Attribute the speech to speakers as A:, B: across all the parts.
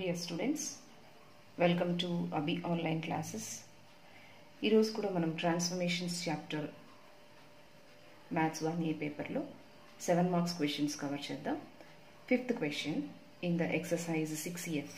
A: Dear students, welcome to Abhi online classes. ఈరోజు కూడా మనం ట్రాన్స్ఫర్మేషన్స్ చాప్టర్ మ్యాథ్స్ 1A పేపర్లో 7 మార్క్స్ క్వశ్చన్స్ కవర్ చేద్దాం. Fifth question in the exercise 6F.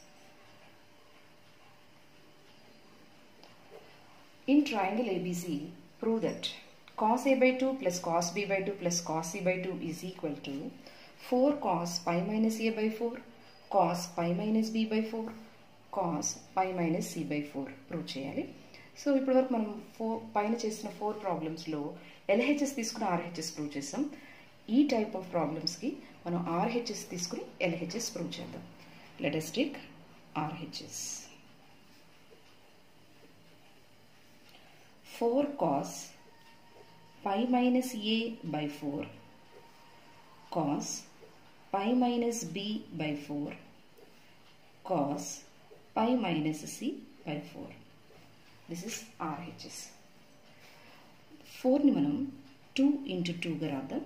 A: In triangle ABC, prove that cos A by 2 plus cos B by 2 plus cos C by 2 is equal to 4 cos pi minus A by 4, cos pi minus B by 4, cos pi minus C by 4 prove చేయాలి. So ఇప్పటి వరకు మనం పైన చేసిన 4 ప్రాబ్లమ్స్లో LHS తీసుకుని RHS prove చేస్తాం. ఈ టైప్ ఆఫ్ ప్రాబ్లమ్స్కి మనం RHS తీసుకుని LHS ప్రూవ్ చేద్దాం. Let us take RHS. 4 cos pi minus A by 4, cos pi minus B by 4, cos pi minus C by 4. This is RHS. 4 ని మనం 2 into 2 గా రాద్దాం.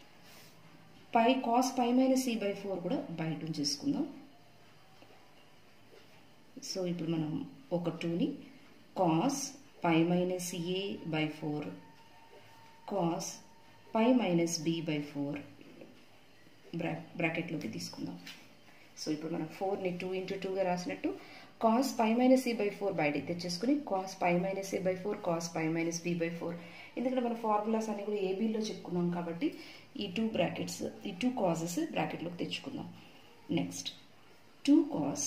A: cos pi minus C by 4 కూడా by 2 చేసుకుందాం. So ఇప్పుడు మనం ఒక 2 ని cos pi minus A by 4, cos pi minus B by 4 బ్రాకెట్లోకి తీసుకుందాం. సో ఇప్పుడు మనం 4ని 2 into 2 గా రాసినట్టు cos pi minus C by 4 బయటికి తెచ్చేసుకుని cos pi minus A by 4, cos pi minus B by 4. ఎందుకంటే మన ఫార్ములాస్ అన్ని కూడా ఏబీలో చెప్పుకున్నాం కాబట్టి ఈ 2 బ్రాకెట్స్, ఈ 2 కాజెస్ బ్రాకెట్లోకి తెచ్చుకుందాం. Next 2 cos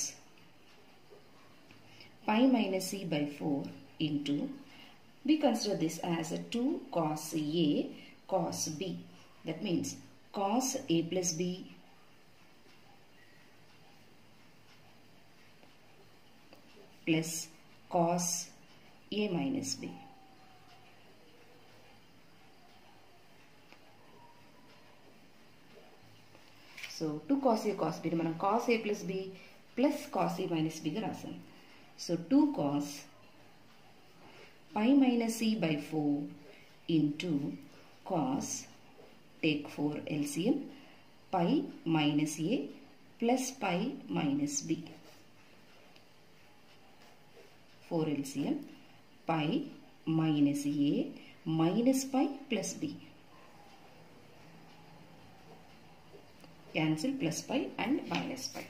A: pi minus C by 4 into, we consider this as a 2 cos A cos B. That means cos A plus B plus cos A minus B. So 2 cos A cos B మనం cos A plus B plus cos A minus B గా రాసాం. So 2 cos pi minus C by 4 into cos, take 4 LCM, pi minus A plus pi minus B. 4 LCM, pi minus A minus pi plus B. Cancel plus pi and minus pi.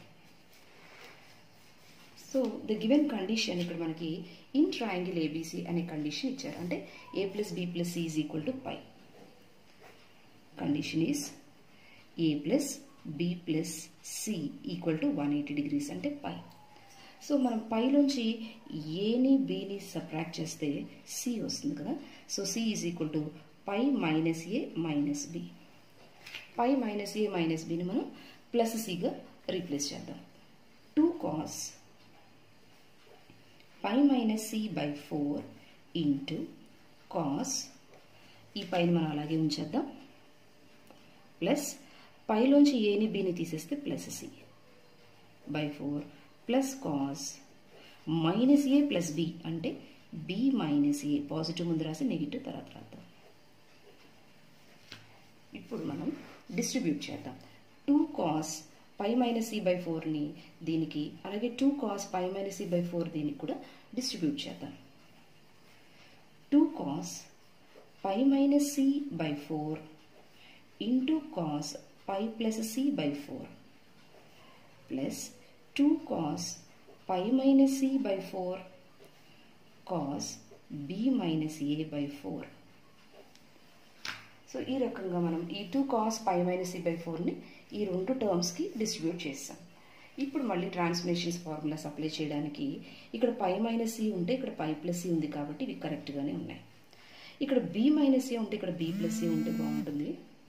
A: So the given condition ఇక్కడ మనకి in triangle ABC అనే condition ఇచ్చారు. అంటే A plus B plus C is equal to pi. Condition is A plus B plus C equal to 180 degrees అంటే pi. So మనం పైలోంచి ఏని బీని సబ్ట్రాక్ట్ చేస్తే C వస్తుంది కదా. So C is equal to pi minus A minus B. Pi minus A minus Bని మనం ప్లస్ Cగా రీప్లేస్ చేద్దాం. 2 cos pi minus C by 4 into cos, ఈ పైని మనం అలాగే ఉంచేద్దాం, ప్లస్ పైలోంచి ఏని బీని తీసేస్తే plus C by 4 plus cos minus A plus B అంటే B మైనస్ A, పాజిటివ్ ముందు రాసి నెగిటివ్ తర్వాత రాద్దాం. ఇప్పుడు మనం డిస్ట్రిబ్యూట్ చేద్దాం. 2 cos pi minus C by 4ని దీనికి, అలాగే 2 cos pi minus C by 4 దీనికి కూడా డిస్ట్రిబ్యూట్ చేద్దాం. 2 cos pi minus C by 4 into cos pi plus C by 4 plus 2 cos pi minus C by 4 cos B minus A by 4. So ఈ రకంగా మనం ఈ 2 cos pi minus C by 4ని ఈ రెండు టర్మ్స్కి డిస్ట్రిబ్యూట్ చేస్తాం. ఇప్పుడు మళ్ళీ ట్రాన్స్ఫర్మేషన్స్ ఫార్ములాస్ అప్లై చేయడానికి ఇక్కడ పై మైనస్ C ఉంటే ఇక్కడ పై ప్లస్ C ఉంది కాబట్టి ఇవి కరెక్ట్గానే ఉన్నాయి. ఇక్కడ B మైనస్ A ఉంటే ఇక్కడ B ప్లస్ C ఉంటే బాగుంటుంది.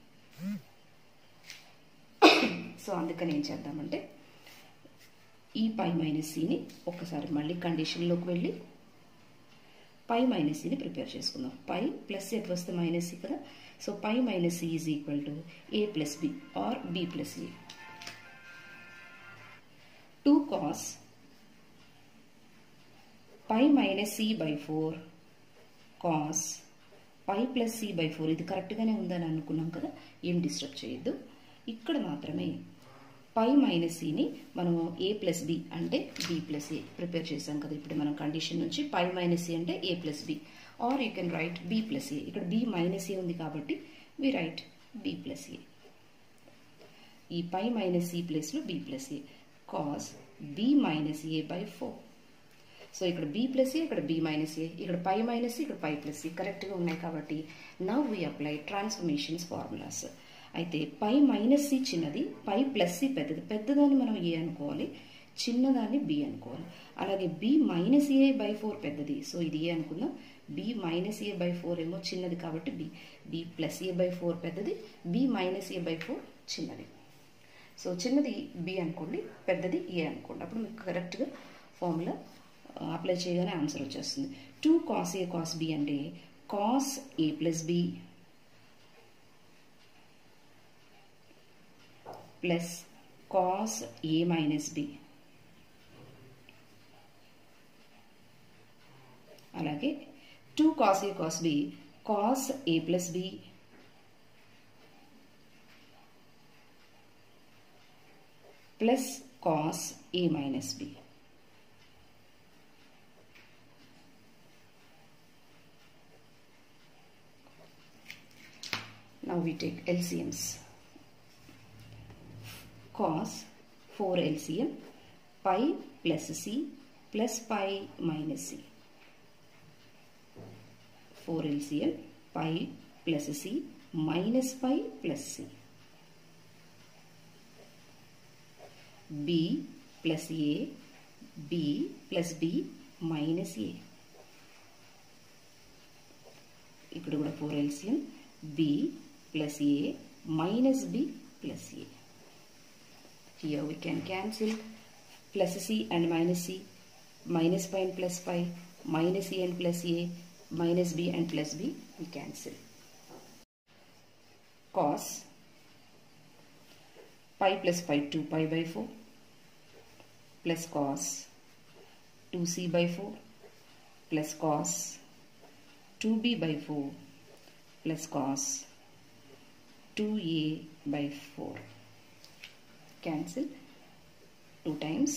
A: సో అందుకని ఏం చేద్దామంటే ఈ పై మైనస్ Cని ఒక్కసారి మళ్ళీ కండిషన్లోకి వెళ్ళి పై మైనస్ Cని ప్రిపేర్ చేసుకుందాం. పై ప్లస్ ఎట్ వస్తే మైనస్ C కదా. So pi minus C is equal to A plus B or B plus A. 2 cos pi minus C by 4 cos pi plus C by 4, ఇది కరెక్ట్గానే ఉందని అనుకున్నాం కదా, ఏం డిస్టర్బ్ చేయొద్దు. ఇక్కడ మాత్రమే పై మైనస్ సిని మనం ఏ ప్లస్ బి అంటే బి ప్లస్ ఏ ప్రిపేర్ చేసాం కదా ఇప్పుడు మనం కండిషన్ నుంచి పై మైనస్ సి అంటే A plus B or you can write B plus A. ఇక్కడ బి మైనస్ ఏ ఉంది కాబట్టి we write B plus A. ఈ పై మైనస్ సి ప్లేస్లో B plus A cos B minus A by 4. So ఇక్కడ B plus A, ఇక్కడ B minus ఏ, ఇక్కడ pi minus ఇక్కడ pi plus ఏ కరెక్ట్గా ఉన్నాయి కాబట్టి now we apply transformations formulas. అయితే పై మైనస్ సి చిన్నది, పై ప్లస్ సి పెద్దది. పెద్దదాన్ని మనం ఏ అనుకోవాలి, చిన్నదాన్ని బి అనుకోవాలి. అలాగే బి మైనస్ ఏ బై 4 పెద్దది, సో ఇది ఏ అనుకుందాం. బి మైనస్ ఏ బై 4 ఏమో చిన్నది కాబట్టి B. B plus A by 4 పెద్దది, బి మైనస్ ఏ బై 4 చిన్నది. సో చిన్నది బి అనుకోండి, పెద్దది ఏ అనుకోండి. అప్పుడు మీకు కరెక్ట్గా ఫార్ములా అప్లై చేయగానే ఆన్సర్ వచ్చేస్తుంది. 2 cos a cos b అంటే cos a plus B plus cos a minus B. అలాగే 2 cos a cos b cos a plus B plus cos a minus B. Now we take LCMs. Cos 4 LCM pi plus c plus pi minus c. 4 LCM pi plus c minus pi plus c. B plus a, b plus b minus a. ఇక్కడ కూడా 4 LCM b plus a minus b plus a. Here we can cancel plus c and minus c, minus pi and plus pi, minus a and plus a, minus b and plus b, we cancel. Cos pi plus pi 2 pi by 4 plus cos 2c by 4 plus cos 2b by 4 plus cos 2a by 4. Cancel 2 times.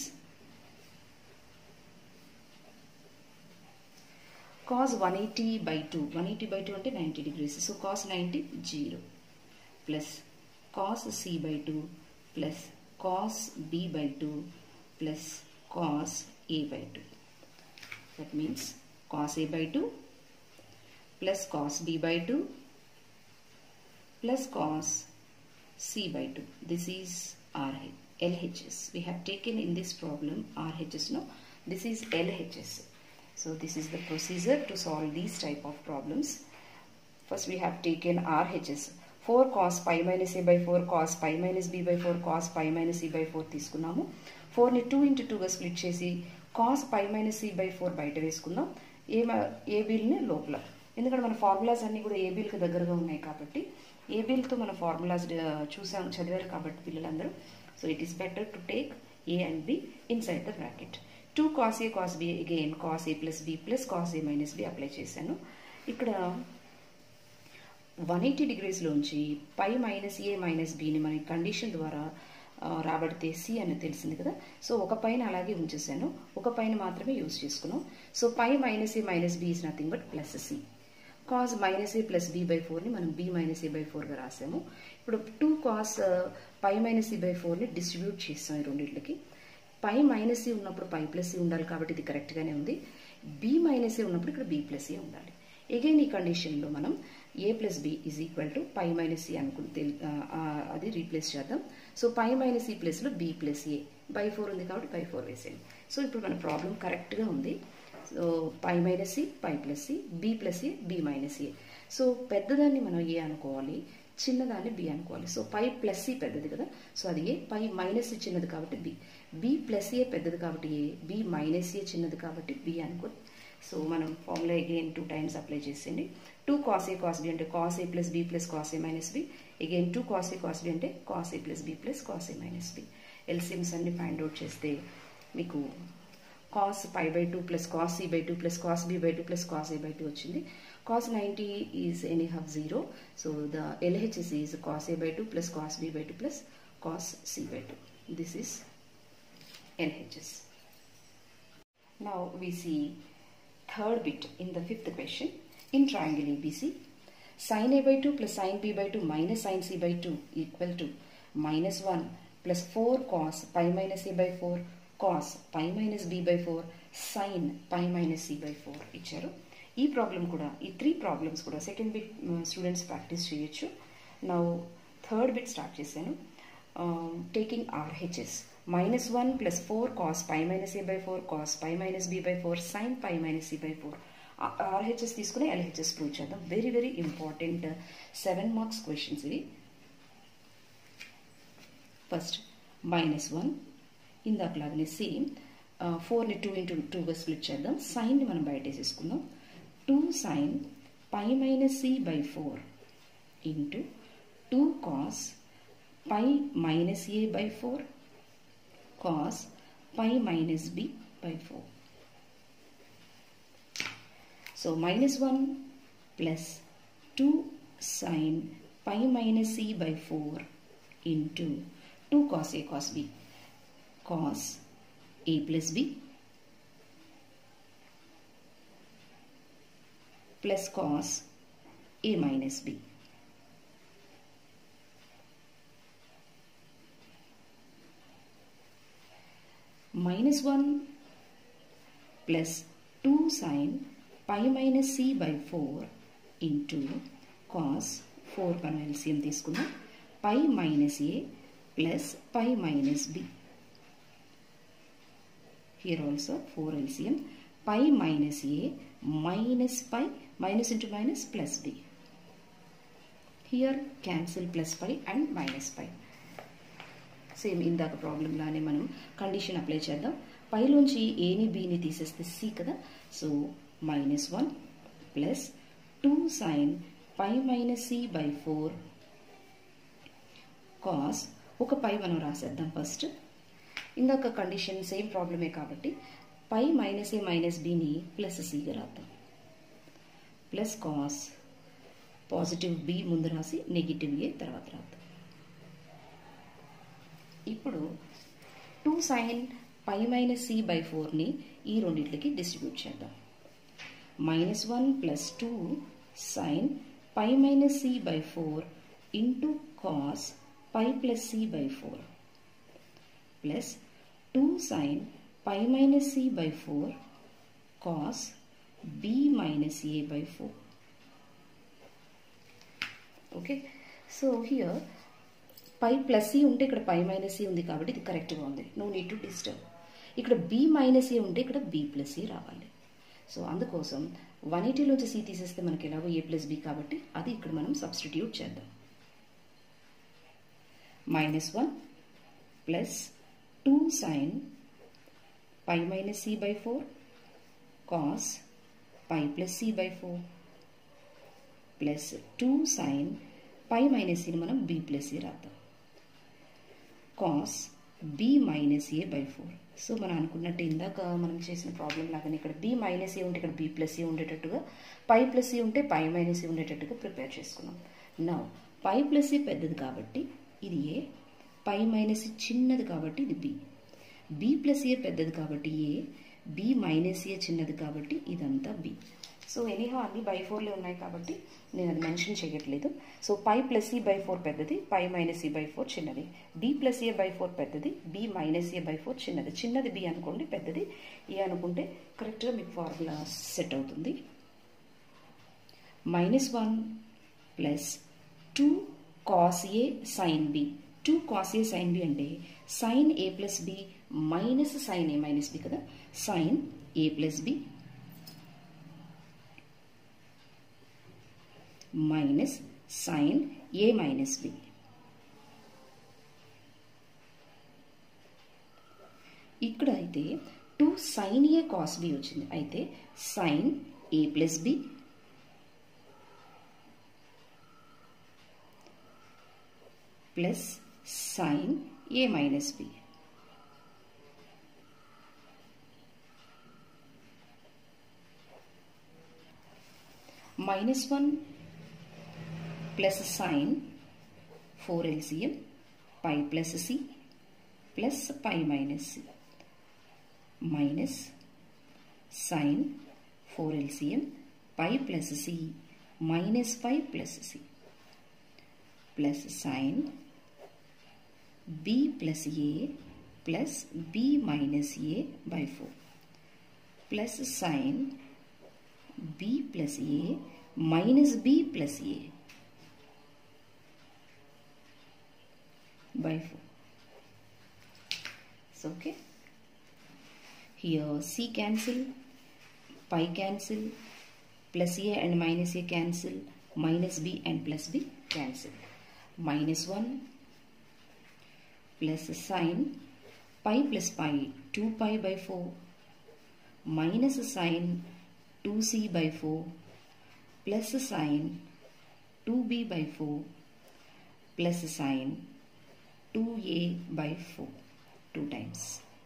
A: Cos 180 by 2. 180 by 2 అంటే 90 degrees. So cos 90 0 plus cos c by 2 plus cos b by 2 plus cos a by 2. That means cos a by 2 plus cos b by 2 plus cos c by 2. This is LHS. We have taken in this problem RHS. No, this is LHS. So this is the procedure to solve these type of problems. First we have taken RHS. 4 cos pi minus a by 4 cos pi minus b by 4 cos pi minus c by 4 తీసుకున్నాము. 4 ని 2 into 2 గా split చేసి cos pi minus c by 4 బయట వేసుకుందాం. ఏ బిల్ని లోపల, ఎందుకంటే మన formulas అన్నీ కూడా ఏ బిల్కి దగ్గరగా ఉన్నాయి కాబట్టి ఏ బిల్తో మన ఫార్ములాస్ చదివారు కాబట్టి పిల్లలందరూ. So it is better to take A and B inside the bracket. 2 cos a cos b again cos a plus b plus cos a minus b apply చేశాను. ఇక్కడ 180 డిగ్రీస్లోంచి పై మైనస్ ఏ మైనస్ బిని మన condition ద్వారా రాబడితే C అని తెలిసింది కదా. So ఒక పైన అలాగే ఉంచేసాను, ఒక పైన మాత్రమే యూజ్ చేసుకున్నాం. So pi minus A minus B is nothing but plus C. cos minus A plus B by 4ని మనం బి మైనస్ ఏ బై 4గా రాసాము. ఇప్పుడు 2 cos pi minus C by 4ని డిస్ట్రిబ్యూట్ చేస్తాం ఈ రెండింటికి. పై మైనస్ సి ఉన్నప్పుడు పై ప్లస్ సి ఉండాలి కాబట్టి ఇది కరెక్ట్గానే ఉంది. బి మైనస్ ఏ ఉన్నప్పుడు ఇక్కడ బి ప్లస్ ఏ ఉండాలి. అగైన్ ఈ కండిషన్లో మనం A plus B is equal to pi minus C అనుకుంటే అది రీప్లేస్ చేద్దాం. సో పై మైనస్ సి ప్లస్లో బి ప్లస్ ఏ బై 4 ఉంది కాబట్టి బై 4 వేసేయండి. సో ఇప్పుడు మన ప్రాబ్లం కరెక్ట్గా ఉంది. So pi minus C pi plus C B plus A B minus A. So పెద్దదాన్ని మనం ఏ అనుకోవాలి, చిన్నదాన్ని బి అనుకోవాలి. సో పై ప్లస్ సి పెద్దది కదా, సో అది ఏ. పై మైనస్ సి చిన్నది కాబట్టి బి. బి ప్లస్ ఏ పెద్దది కాబట్టి ఏ. బి మైనస్ ఏ చిన్నది కాబట్టి బి అనుకోండి. సో మనం ఫార్ములా అగైన్ 2 times అప్లై చేసేయండి. 2 cos a cos b అంటే cos a plus b plus cos a minus b. Again 2 cos a cos b అంటే cos a plus b plus cos a minus b. LCMs అన్ని find out చేస్తే మీకు cos pi by 2 plus cos c by 2 plus cos b by 2 plus cos a by 2 వచ్చింది. Cos 90 is anyhow 0. So the LHS is cos a by 2 plus cos b by 2 plus cos c by 2. This is LHS. Now we see third bit in the fifth question. In triangle ABC, sin A by 2 plus sin B by 2 minus sin C by 2 equal to minus 1 plus 4 cos pi minus A by 4 cos pi minus B by 4 sin pi minus C by 4 ఇచ్చారు. ఈ problem కూడా, ఈ 3 problems కూడా second bit students practice చేయొచ్చు. నా third bit start చేశాను. Taking RHS minus 1 plus 4 cos pi minus A by 4 cos pi minus B by 4 sin pi minus C by 4. RHS తీసుకుని LHS prove చేద్దాం. Very very important 7 marks questions ఇవి. First -1 ఇందాకలాగానే same 4ని 2 into 2గా split చేద్దాం. సైన్ని మనం బయట వేసేసుకుందాం. 2 sin pi minus C by 4 into 2 cos pi minus A by 4 cos pi minus B by 4. So -1 plus 2 sin pi minus C by 4 into 2 cos A cos B cos A plus B plus cos A minus B. -1 plus 2 sin pi minus C by 4 into cos 4 మనం LCM తీసుకుందాం. pi minus A plus pi minus B. Here also 4 LCM. Pi minus A minus pi, minus into minus plus B. Here cancel plus pi and minus pi. Same ఇందాక problem లానే మనం condition apply చేద్దాం. పైలోంచి ఏని బీని తీసేస్తే C కదా. So -1 plus 2 sin pi minus C by 4 cos ఒక pi మనం రాసేద్దాం ఫస్ట్. ఇందాక కండిషన్ సేమ్ ప్రాబ్లమే కాబట్టి పై మైనస్ ఏ మైనస్ బిని ప్లస్ సిగా రాద్దాం. ప్లస్ కాస్ పాజిటివ్ బి ముందు రాసి నెగిటివ్ ఏ తర్వాత రాద్దాం. ఇప్పుడు 2 sin pi minus C by 4ని ఈ రెండింటికి డిస్ట్రిబ్యూట్ చేద్దాం. -1 plus 2 sin pi minus C by 4 into cos pi plus C by 4 plus 2 sin pi minus C by 4 cos B minus A by 4. Okay, so here pi plus C ఉంటే ఇక్కడ పై minus C ఉంది కాబట్టి ఇది కరెక్ట్గా ఉంది. No need to disturb. ఇక్కడ B minus A ఉంటే ఇక్కడ బి ప్లస్ సి రావాలి. సో అందుకోసం 180లోంచి సి తీసేస్తే మనకి ఎలాగో ఏ ప్లస్ బి కాబట్టి అది ఇక్కడ మనం సబ్స్టిట్యూట్ చేద్దాం. -1 plus 2 sin pi minus C by 4 cos pi plus C by 4 plus 2 sin pi minus C ని మనం b plus C రాద్దాం. cos b minus A by 4. So మనం అనుకున్నట్టు ఇందాక మనం చేసిన ప్రాబ్లం లాగానే ఇక్కడ b minus A ఉంటే ఇక్కడ b plus C ఉండేటట్టుగా, pi plus C ఉంటే pi minus C ఉండేటట్టుగా ప్రిపేర్ చేసుకున్నాం. నౌ pi plus C పెద్దది కాబట్టి ఇది A, pi minus C చిన్నది కాబట్టి ఇది B. b plus A పెద్దది కాబట్టి A, b minus A చిన్నది కాబట్టి ఇదంతా B. సో ఎనీహౌ అన్ని బై 4లే ఉన్నాయి కాబట్టి నేను అది మెన్షన్ చేయట్లేదు. సో పై ప్లస్ ఈ బై 4 పెద్దది, పై మైనస్ ఈ బై 4 చిన్నది. బి ప్లస్ ఏ బై 4 పెద్దది, బి మైనస్ ఏ బై 4 చిన్నది. చిన్నది బి అనుకోండి, పెద్దది ఏ అనుకుంటే కరెక్ట్గా మీకు ఫార్ములా సెట్ అవుతుంది. -1 plus 2 cos A sin B. 2 cos A sin B అంటే sin A plus B minus sin A minus B కదా. Sin A plus B minus sin A minus B. ఇక్కడ అయితే 2 sin A cos B వచ్చింది. అయితే sin A plus B plus sin A minus B. -1 plus sin 4 LCM pi plus C plus pi minus c minus sin 4 LCM pi plus c minus pi plus c plus sin b plus a plus b minus a by 4 plus sin b plus a minus b plus a by 4. So okay, here c cancel, pi cancel, plus a and minus a cancel, minus b and plus b cancel. Minus 1 plus sin pi plus pi 2 pi by 4 minus sin 2c by 4 plus sin 2b by 4 plus sin 2a by 4 2 times.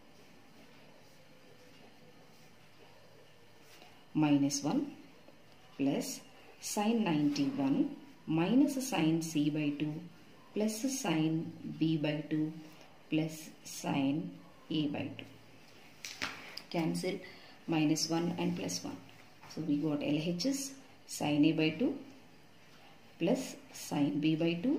A: Minus 1 plus sin 91 minus sin c by 2 plus sin b by 2 plus sin a by 2. Cancel minus 1 and plus 1. So we got LHS sin a by 2 plus sin b by 2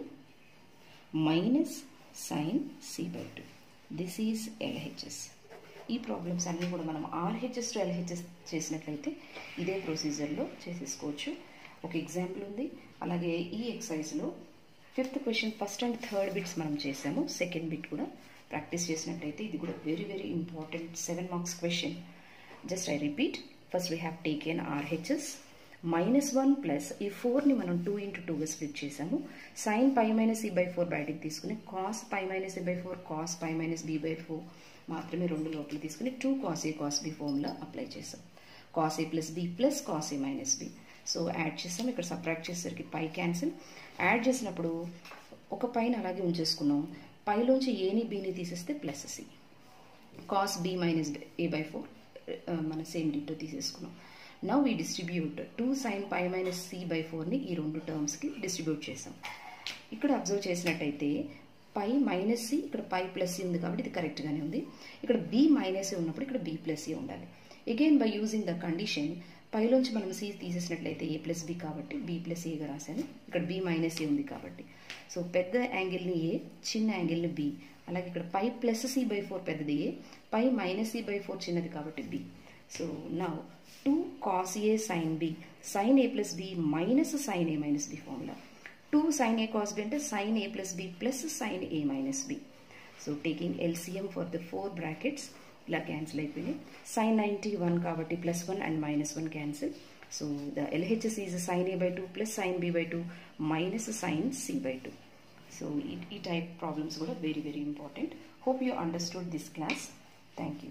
A: minus sin c by 2. This is LHS. ఈ problems అన్నీ కూడా మనం RHS to LHS చేసినట్లయితే ఇదే ప్రొసీజర్లో చేసేసుకోవచ్చు. ఒక example ఉంది. అలాగే ఈ ఎక్సర్సైజ్లో 5th question first and third bits మనం చేసాము. సెకండ్ బిట్ కూడా ప్రాక్టీస్ చేసినట్లయితే ఇది కూడా very very important 7 marks question. Just I repeat. First we have taken RHS -1 plus ఈ 4ని మనం 2 into 2గా స్ప్లిట్ చేసాము. sin pi minus e by 4 బయటికి తీసుకుని cos pi minus e by 4 cos pi minus b by 4 మాత్రమే రెండు లోపల తీసుకుని 2 cos a cos b formula apply చేసాం. cos a plus b plus cos a minus b. So add చేసాం. ఇక్కడ subtract చేసేసరికి పై క్యాన్సిల్. యాడ్ చేసినప్పుడు ఒక పైన అలాగే ఉంచేసుకున్నాం. పైలోంచి ఏని బీని తీసేస్తే plus C. cos b minus a by 4 మన సేమ్ డిటో తీసేసుకున్నాం. Now we distribute 2 sin pi minus c by 4ని ఈ రెండు టర్మ్స్కి డిస్ట్రిబ్యూట్ చేసాం. ఇక్కడ అబ్జర్వ్ చేసినట్టయితే పై మైనస్ సి, ఇక్కడ పై ప్లస్ సి ఉంది కాబట్టి ఇది కరెక్ట్గానే ఉంది. ఇక్కడ బి మైనస్ ఏ ఉన్నప్పుడు ఇక్కడ బి ప్లస్ ఏ ఉండాలి. Again by using the condition పైలోంచి మనం సి తీసేసినట్లయితే ఏ ప్లస్ బి కాబట్టి బి ప్లస్ ఏగా రాశాను. ఇక్కడ బి మైనస్ ఏ ఉంది కాబట్టి సో పెద్ద యాంగిల్ని ఏ, చిన్న యాంగిల్ని బి. అలాగే ఇక్కడ పై ప్లస్ సి బై 4 పెద్దది A, pi minus C by 4 చిన్నది కాబట్టి B. So now 2 cos a sin b sin a plus b minus sin a minus b formula. 2 sin a cos b అంటే sin a plus b plus sin a minus b. So taking LCM for the 4 brackets ఇలా cancel అయిపోయింది. sin 91 కాబట్టి +1 and -1 cancel. So the LHS is sin a by 2 plus sin b by 2 minus sin c by 2. So ఈ type problems కూడా very very important. Hope you understood this class. Thank you.